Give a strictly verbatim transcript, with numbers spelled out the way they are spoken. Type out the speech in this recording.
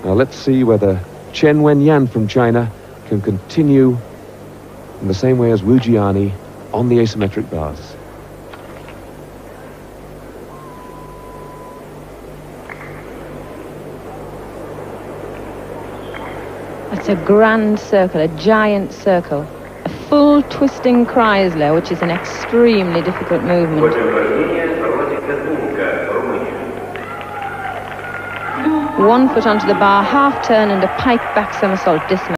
Now let's see whether Chen Wenyan from China can continue in the same way as Wu Jiani on the asymmetric bars. It's a grand circle, a giant circle. A full twisting Chrysler, which is an extremely difficult movement. One foot onto the bar, half turn and a pike back somersault dismount.